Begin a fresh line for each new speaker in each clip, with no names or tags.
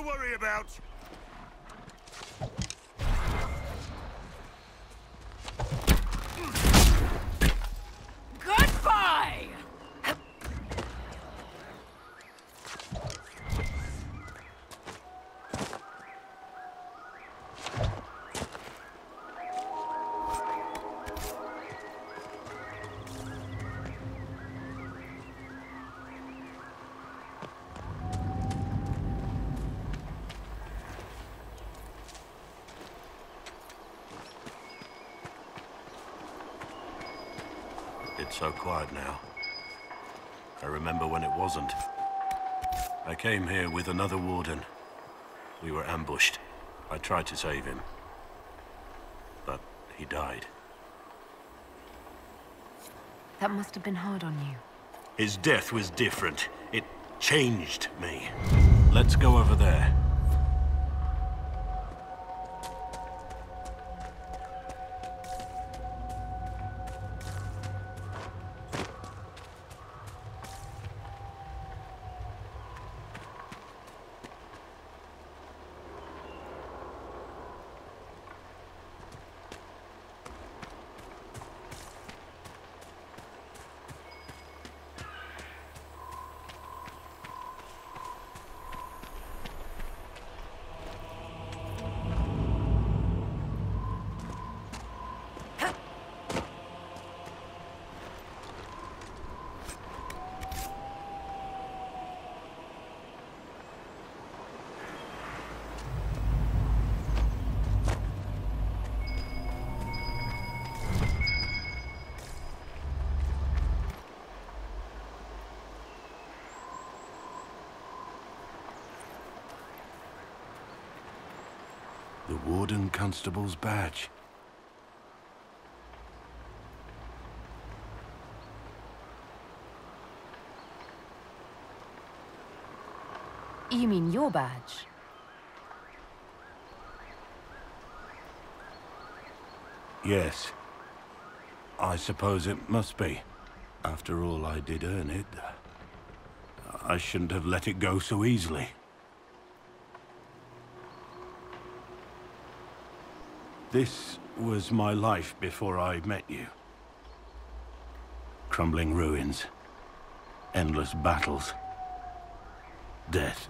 worry about.
Goodbye!
It's so quiet now. I remember when it wasn't. I came here with another warden. We were ambushed. I tried to save him, but he died.
That must have been hard on you.
His death was different. It changed me. Let's go over there. The Warden Constable's badge.
You mean your badge?
Yes. I suppose it must be. After all, I did earn it. I shouldn't have let it go so easily. This was my life before I met you. Crumbling ruins. Endless battles. Death.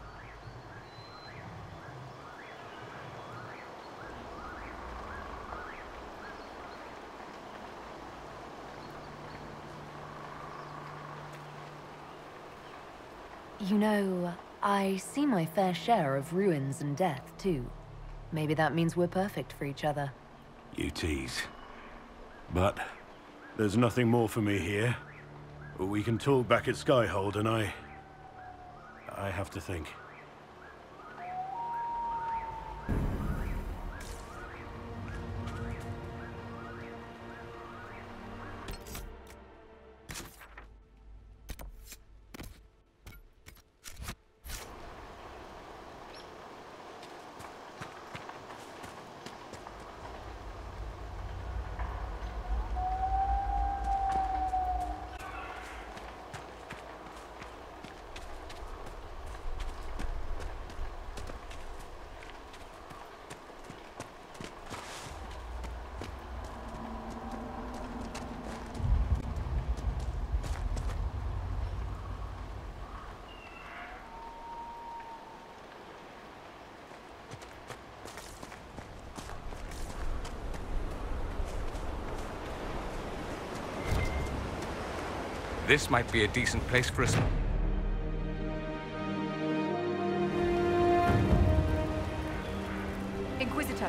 You know, I see my fair share of ruins and death, too. Maybe that means we're perfect for each other.
You tease. But there's nothing more for me here. We can talk back at Skyhold, and I have to think.
This might be a decent place for us.
Inquisitor.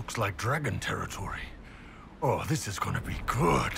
looks like dragon territory. Oh, this is gonna be good.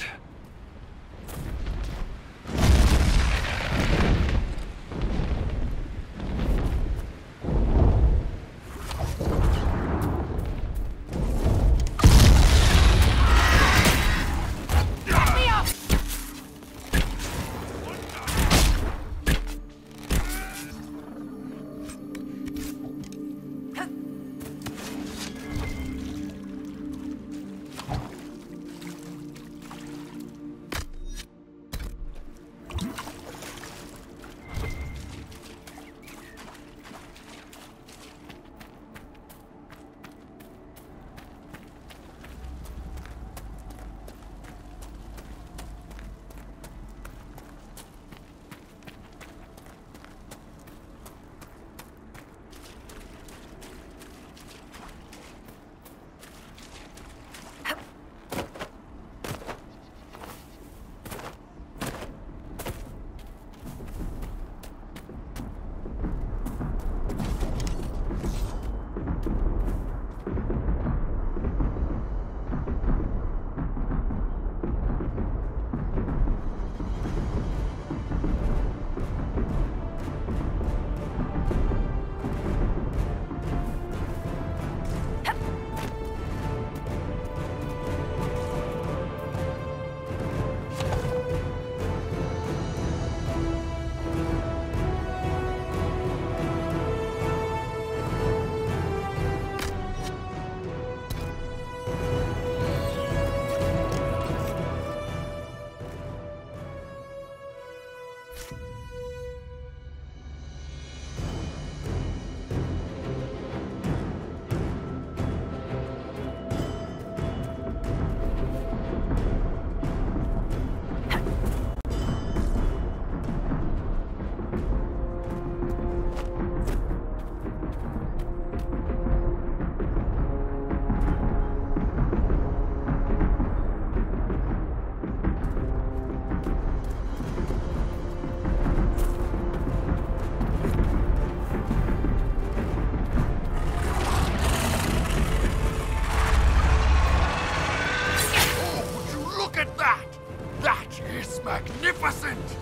Magnificent!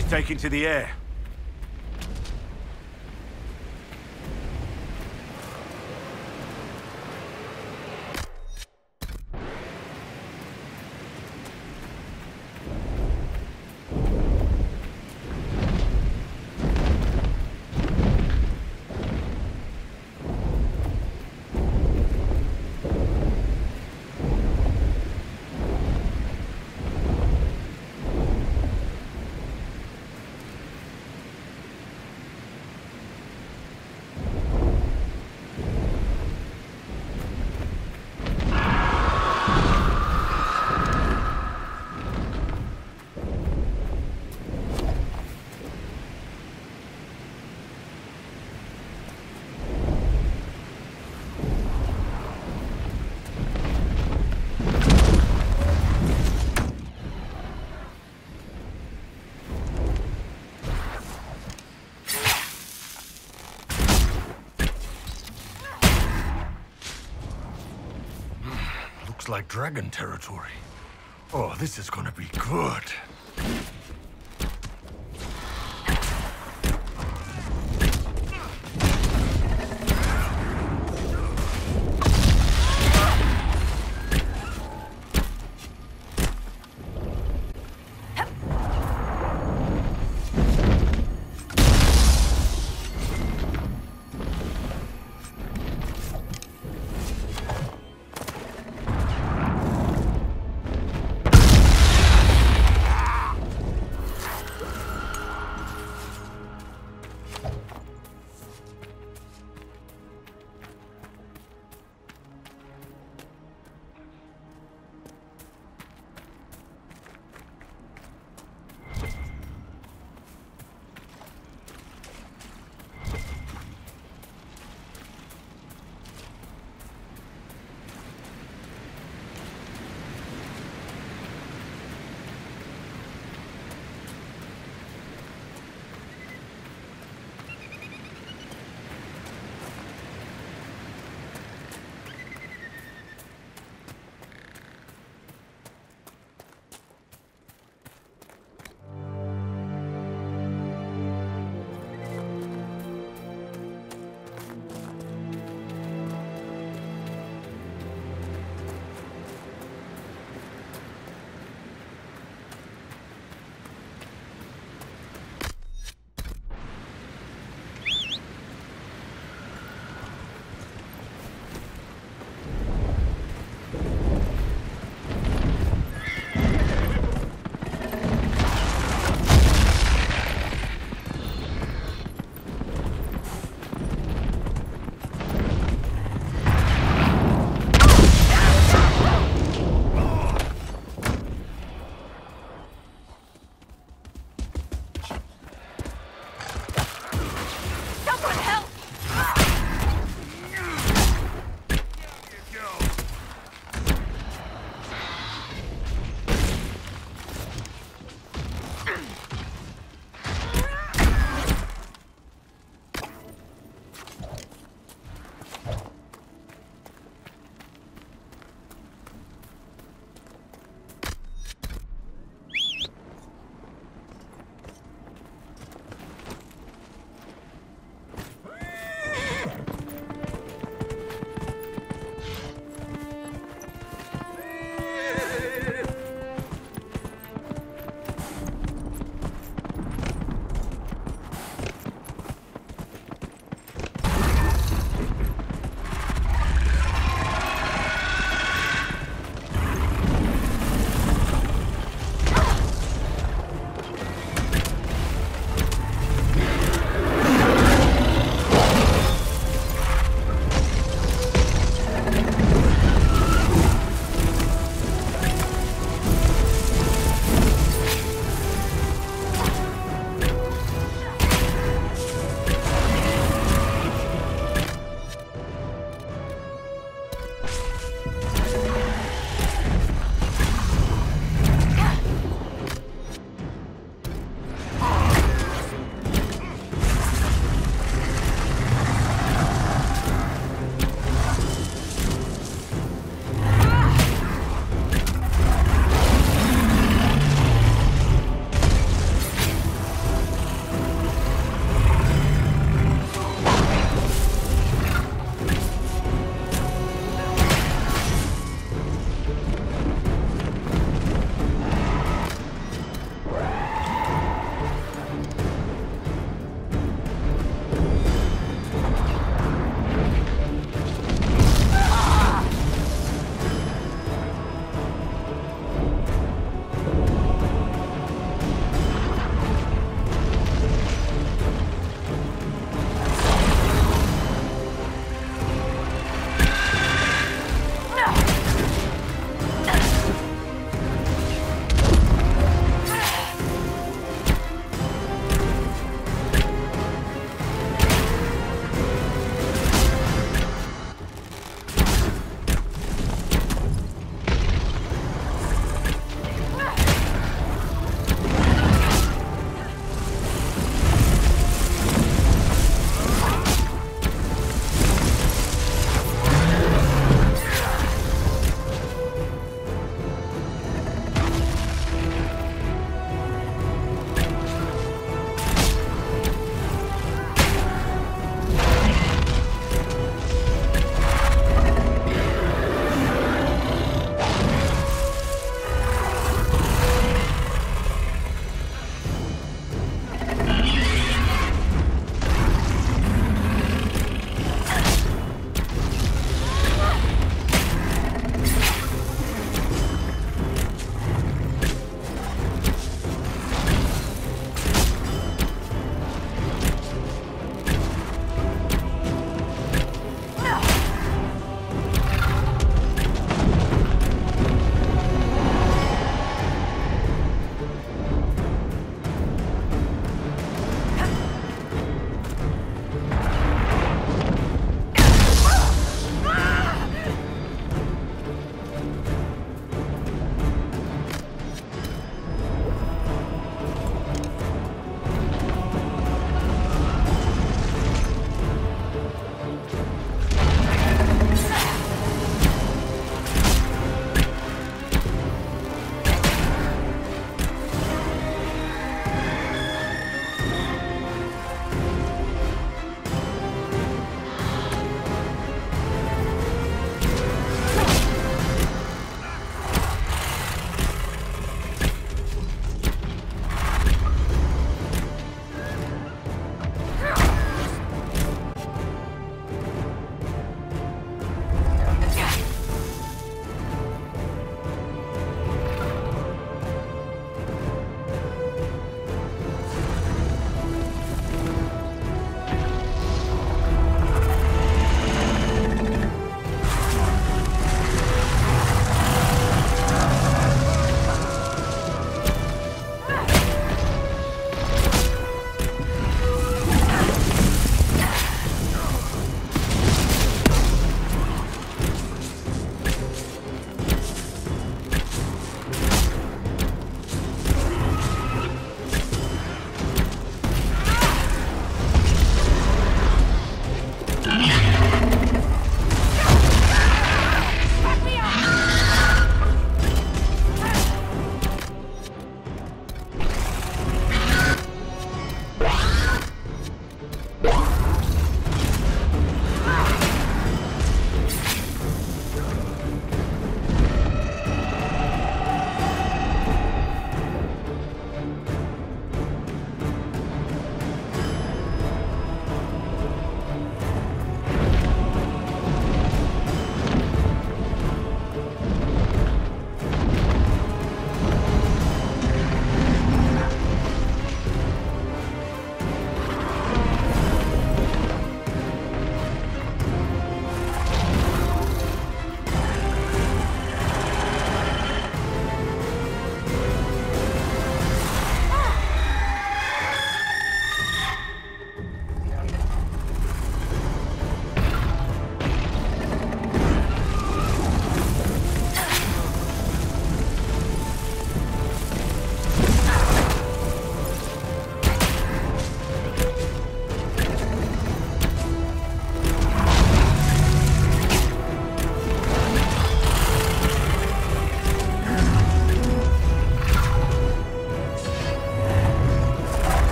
She's taking to the air. Looks like dragon territory. Oh, this is gonna be good.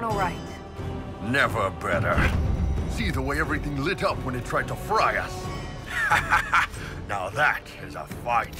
everyone all right?
Never better. See the way everything lit up when it tried to fry us? Now that is a fight.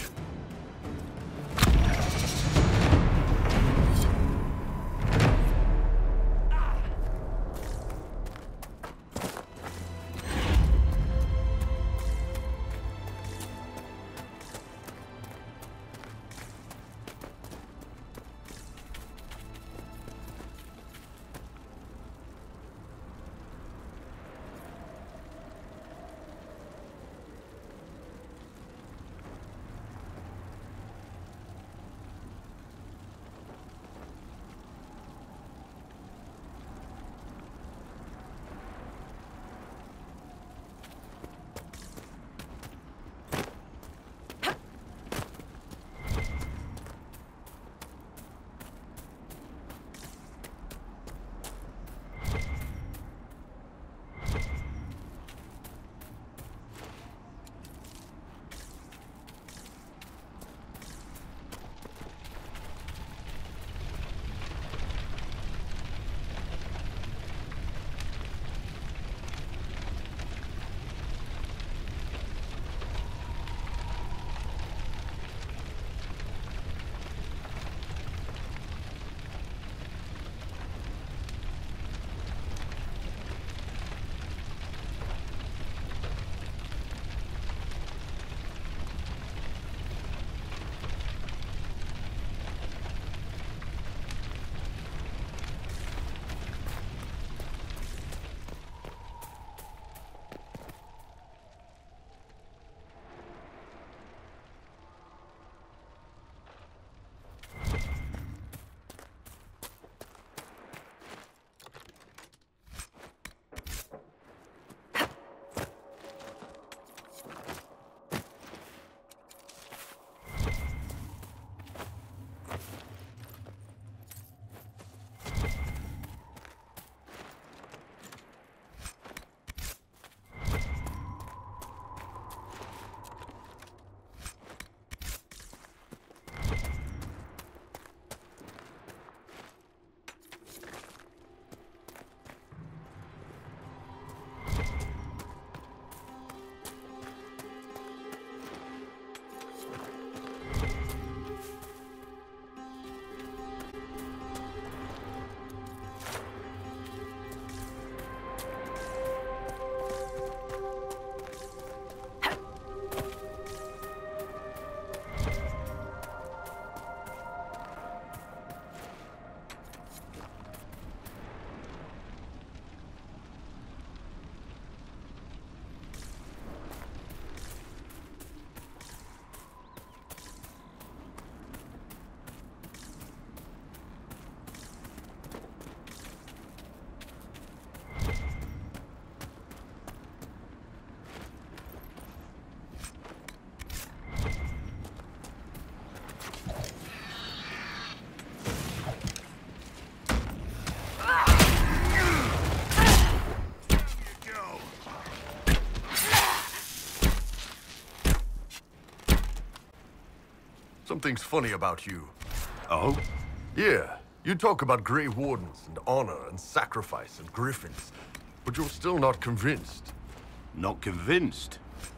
Something's funny about you.
Oh?
Yeah, you talk about Grey Wardens and honor and sacrifice and griffins, but you're still not convinced.
Not convinced?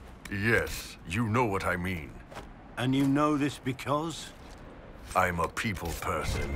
Yes, you know what I mean.
And you know this because?
I'm a people person.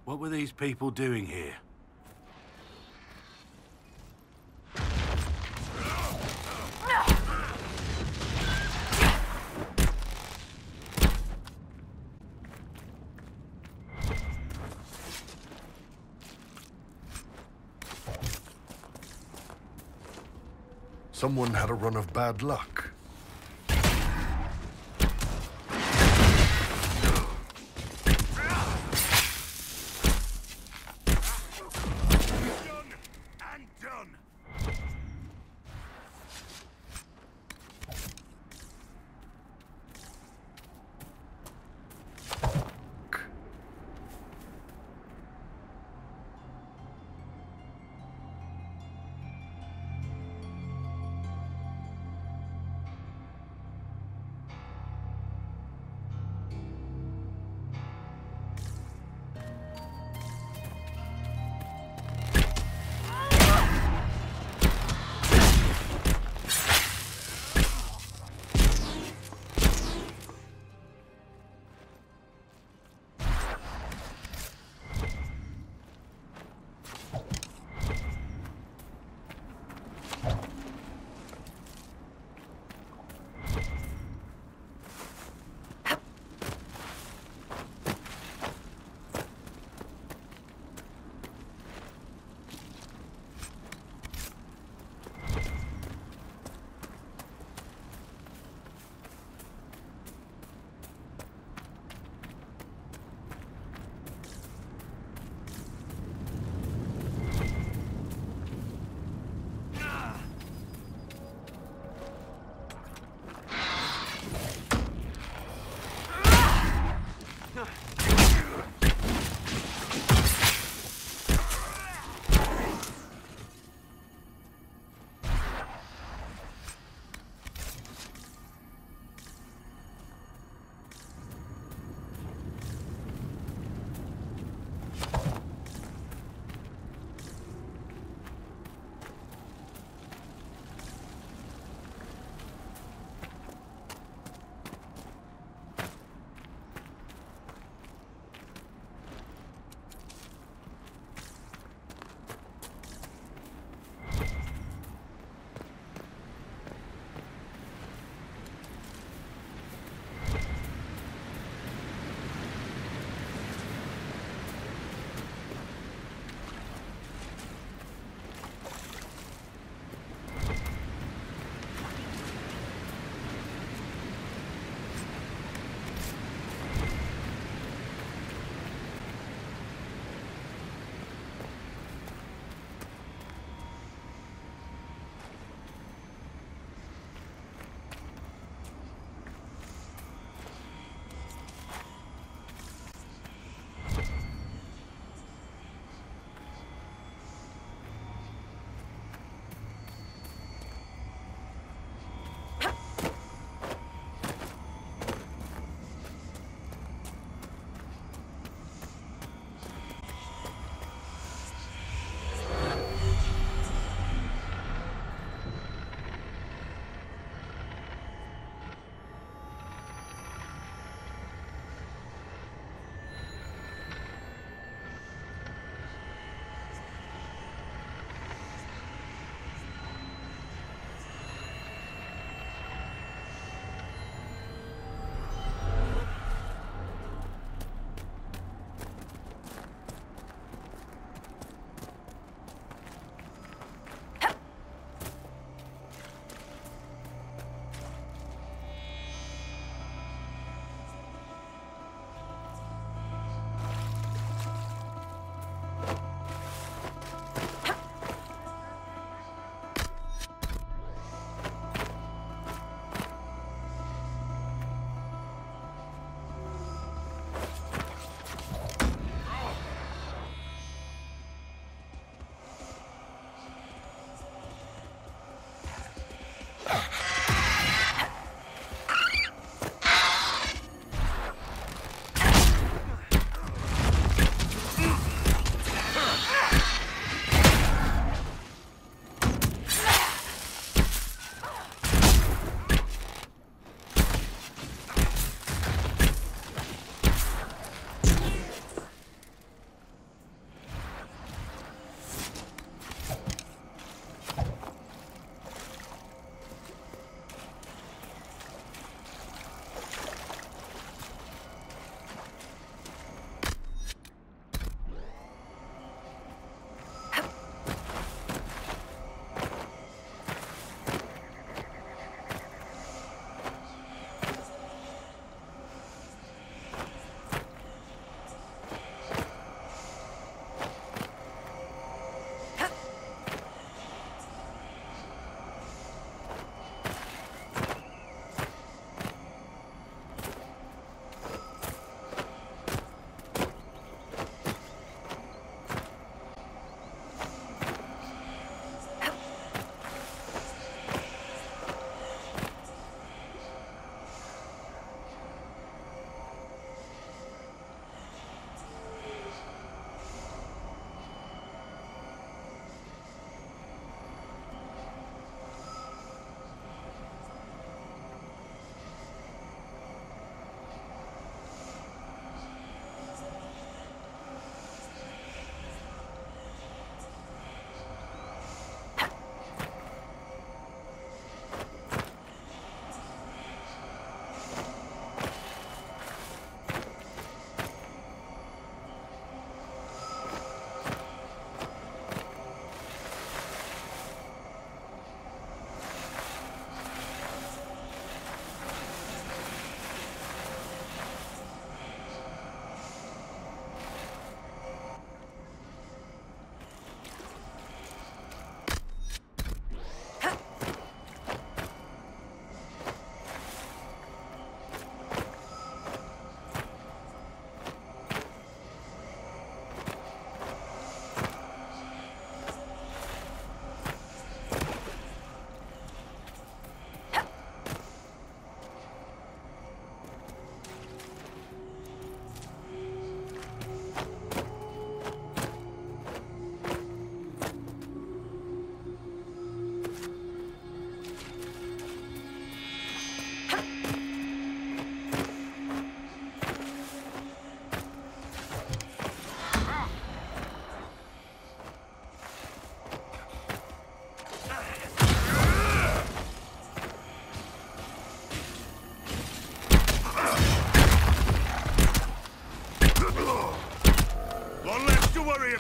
What were these people doing here?
Someone had a run of bad luck.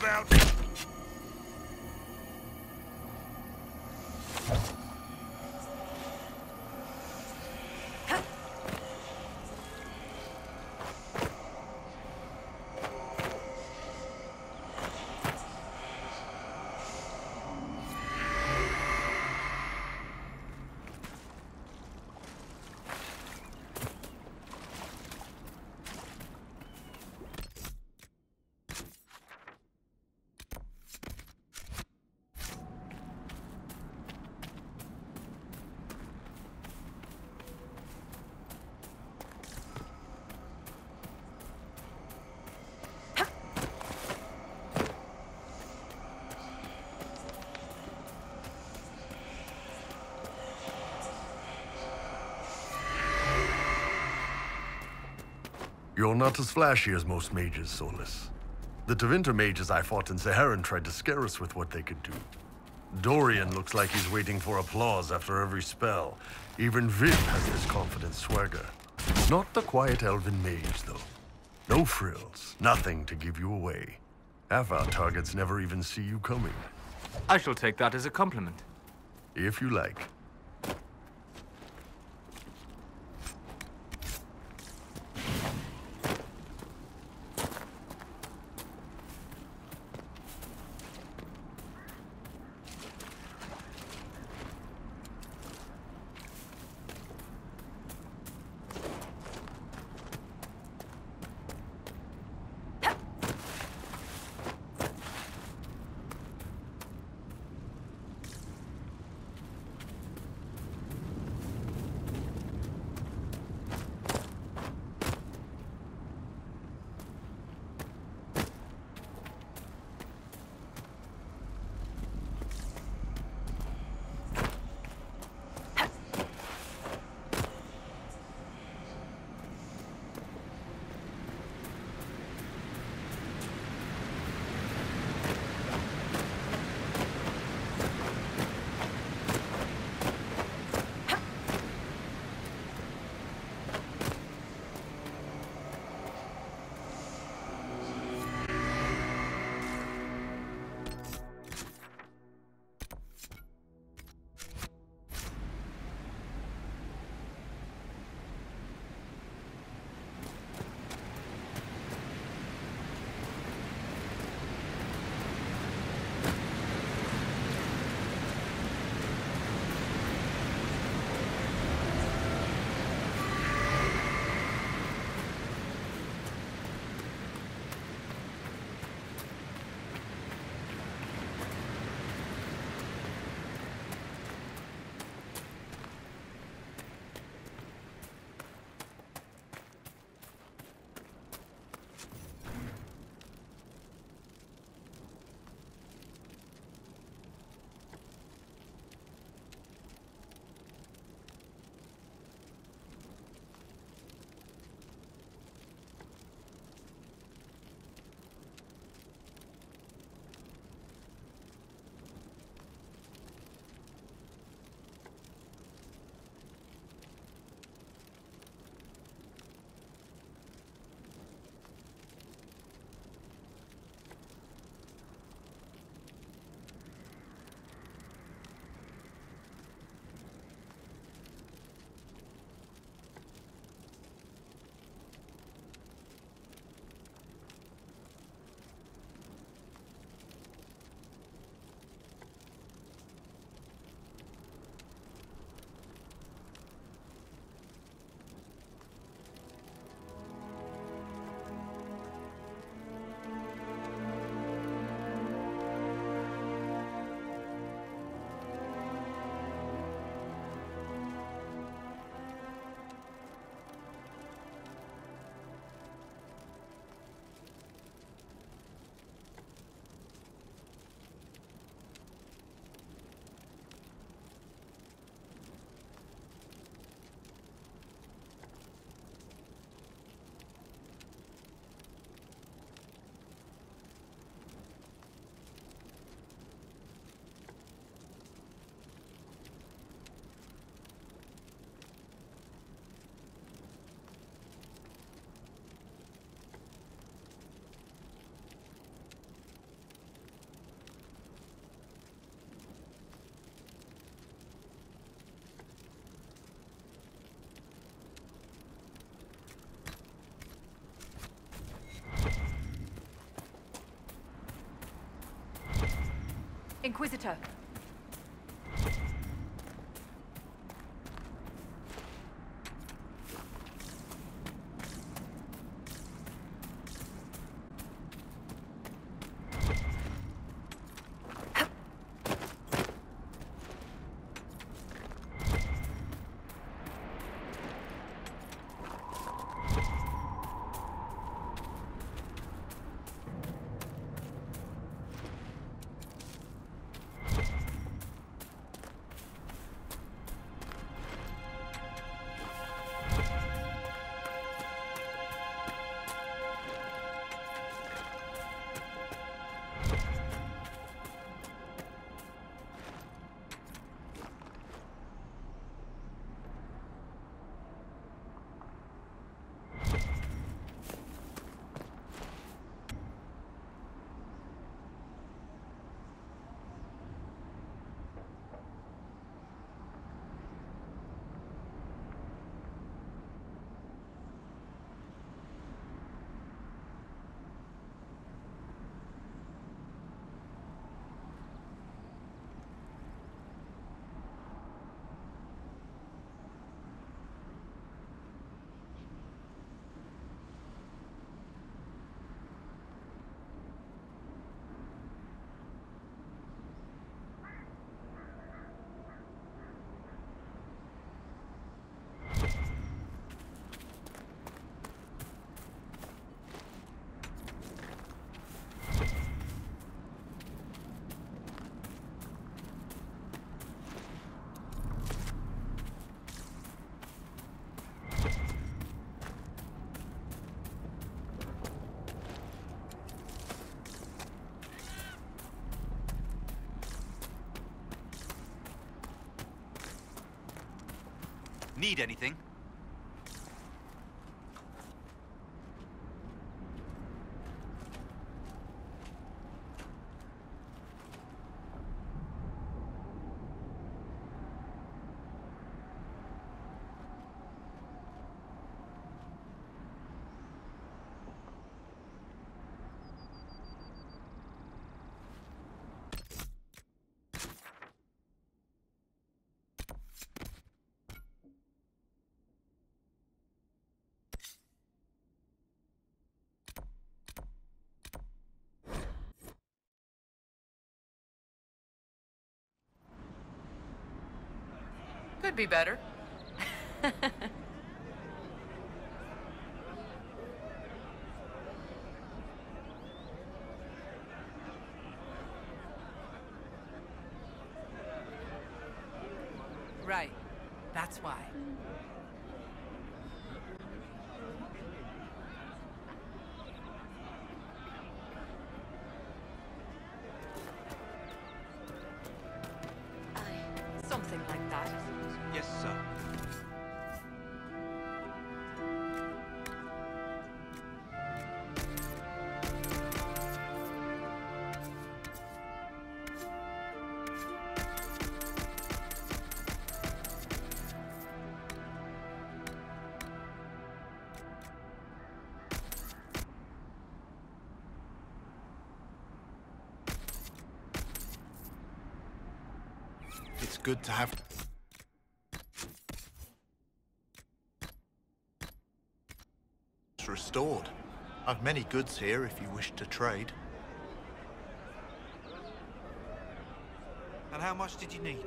about. You're not as flashy as most mages, Solas. The Tevinter mages I fought in Saharan tried to scare us with what they could do. Dorian looks like he's waiting for applause after every spell. Even Viv has this confident swagger. Not the quiet elven mage, though. No frills, nothing to give you away. Half our targets never even see you coming.
I shall take that as a compliment.
If you like.
Inquisitor.
Need anything?
Could be better. Right. That's why.
Something like that.
Yes, sir.
It's good to have... restored. I've many goods here if you wish to trade.
And how much did you need?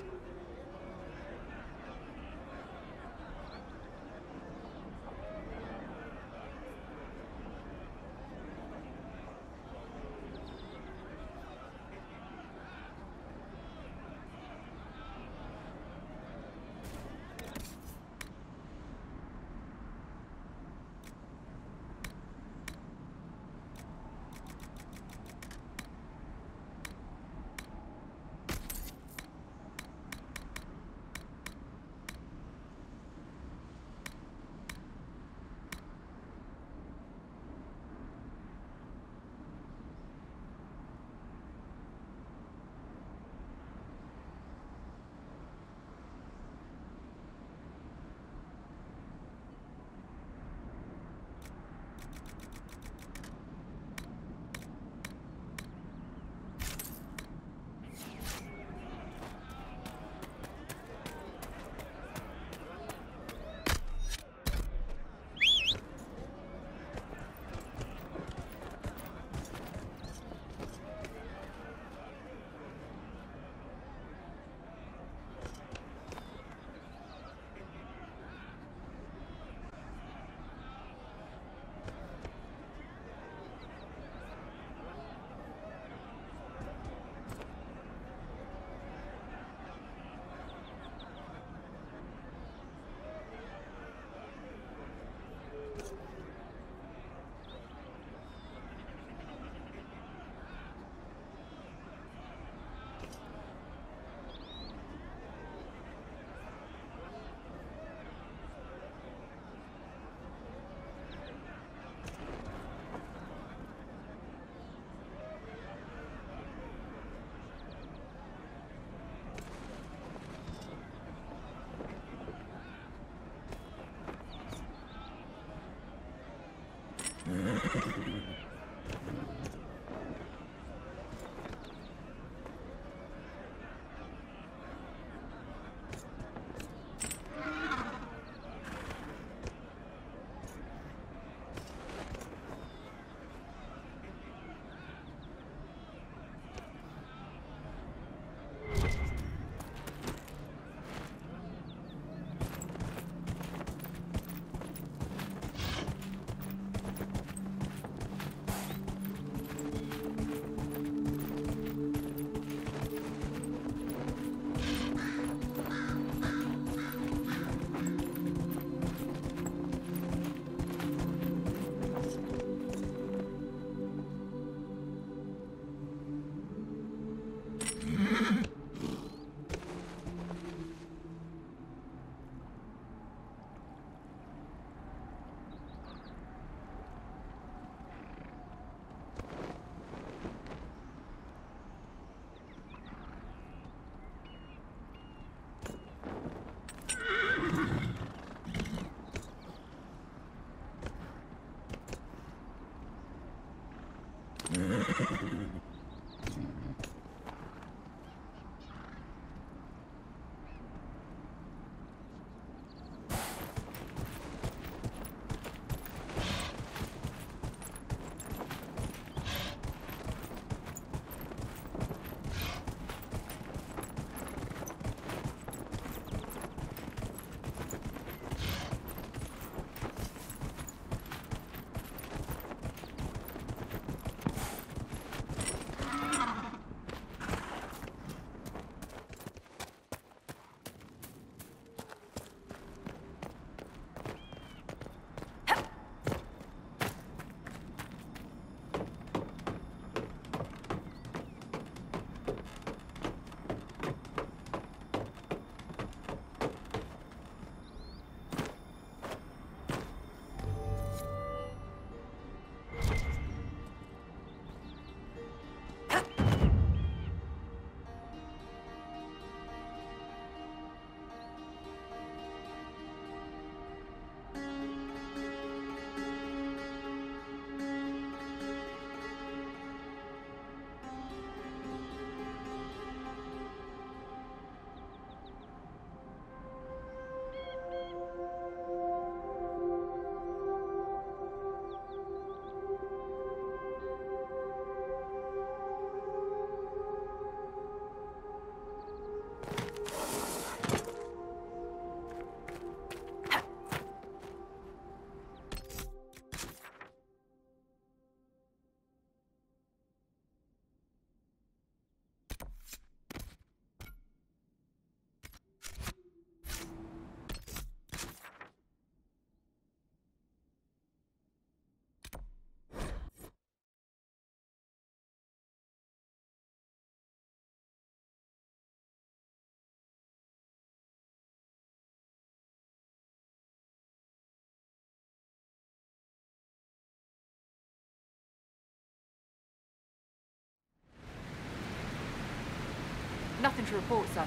Nothing to report, sir.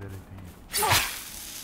invisibility.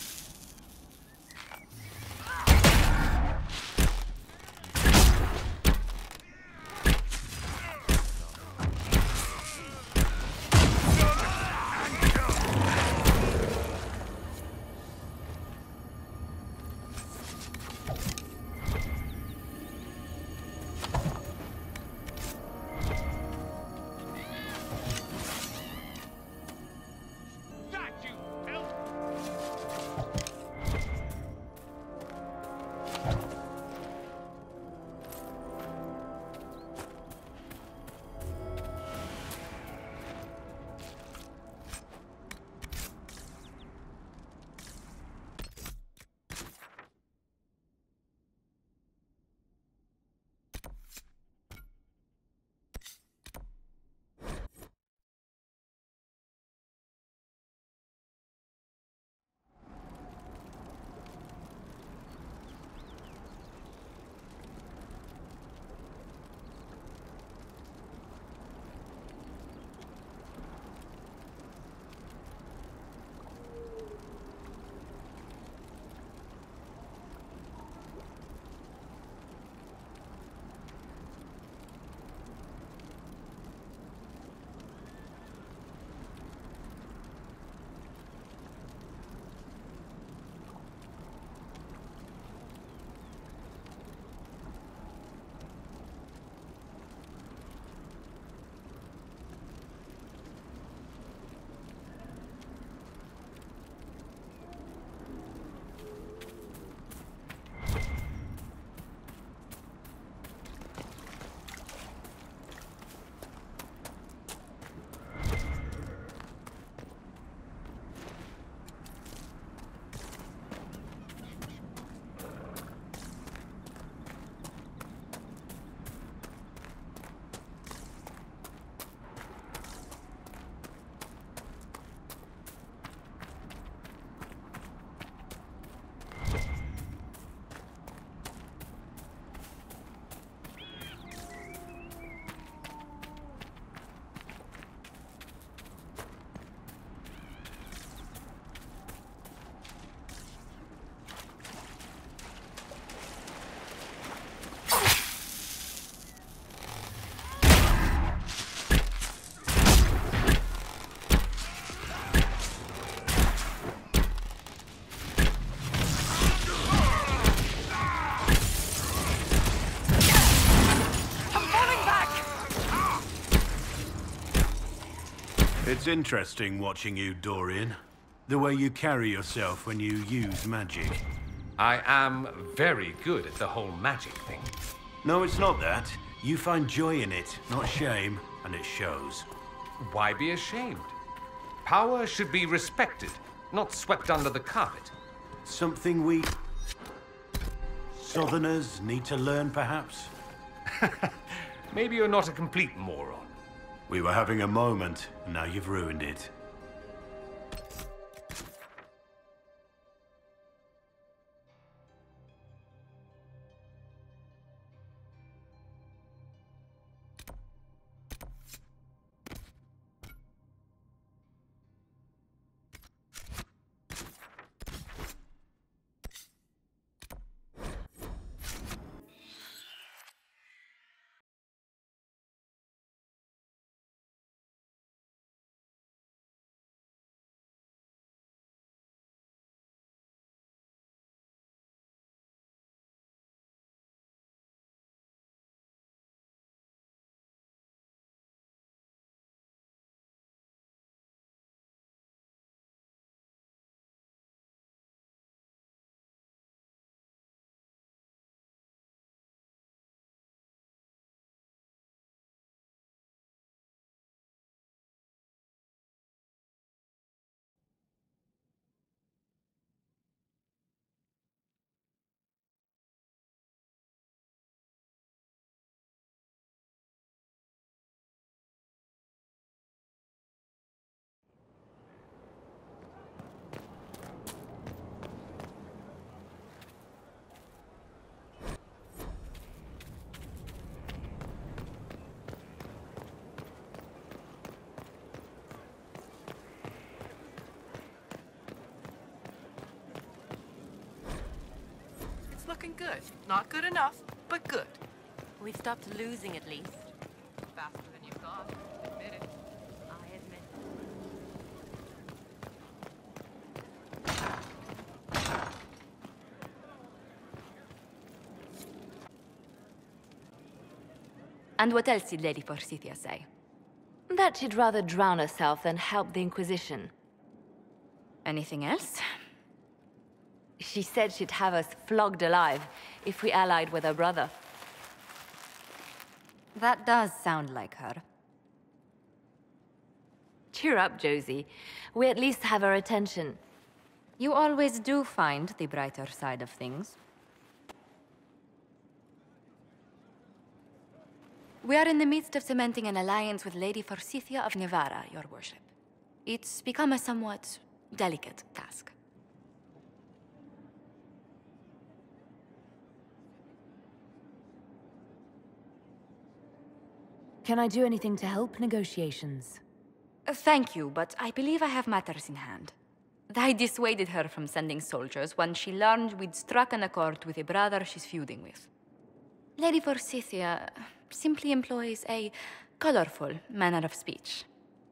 It's interesting watching you, Dorian. The way you carry yourself when you use magic.
I am very good at the whole magic thing.
No, it's not that. You find joy in it, not shame, and it shows.
Why be ashamed? Power should be respected, not swept under the carpet.
Something we Southerners need to learn, perhaps?
Maybe you're not a complete moron.
We were having a moment, and now you've ruined it.
looking good. Not good enough, but good.
We've stopped losing at least.
Faster than you thought. Admit it.
I admit. And what else did Lady Forsythia say?
That she'd rather drown herself than help the Inquisition.
Anything else?
She said she'd have us flogged alive if we allied with her brother.
That does sound like her.
Cheer up, Josie. We at least have her attention.
You always do find the brighter side of things. We are in the midst of cementing an alliance with Lady Forsythia of Nevarra, your worship. It's become a somewhat delicate task.
Can I do anything to help negotiations?
Thank you, but I believe I have matters in hand. I dissuaded her from sending soldiers when she learned we'd struck an accord with a brother she's feuding with. Lady Forsythia simply employs a colorful manner of speech.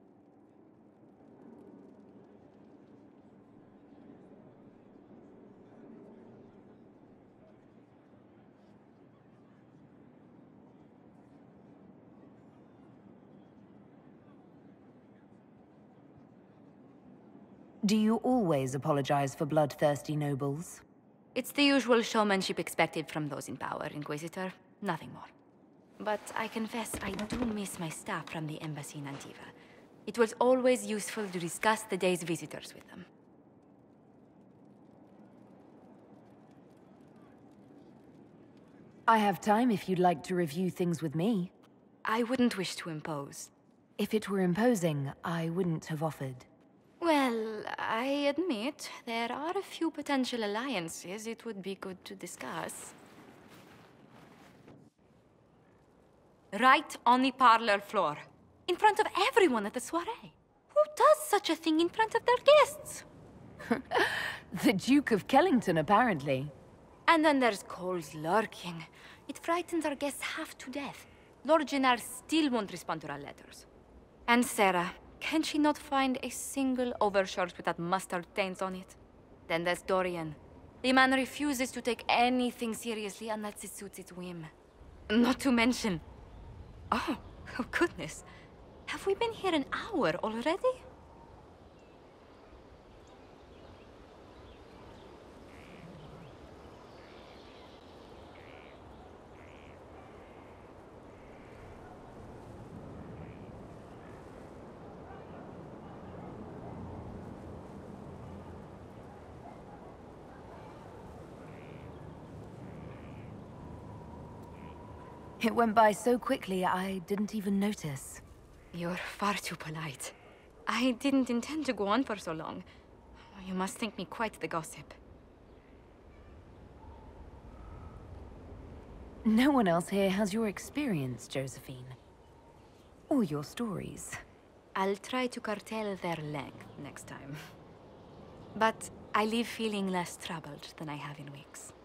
Do you always apologize for bloodthirsty nobles?
It's the usual showmanship expected from those in power, Inquisitor. Nothing more. But I confess I do miss my staff from the embassy in Antiva. It was always useful to discuss the day's visitors with them.
I have time if you'd like to review things with me.
I wouldn't wish to impose.
If it were imposing, I wouldn't have offered.
Well, I admit there are a few potential alliances it would be good to discuss. Right on the parlor floor, in front of everyone at the soiree. Who does such a thing in front of their guests?
The Duke of Kellington, apparently.
And then there's Cole's lurking. It frightens our guests half to death. Lord Gennard still won't respond to our letters. And Sarah, can she not find a single overshirt with that mustard stains on it? Then there's Dorian. The man refuses to take anything seriously unless it suits its whim. Not to mention... Oh goodness. Have we been here an hour already?
It went by so quickly, I didn't even notice.
You're far too polite. I didn't intend to go on for so long. You must think me quite the gossip.
No one else here has your experience, Josephine. Or your stories.
I'll try to curtail their length next time. But I leave feeling less troubled than I have in weeks.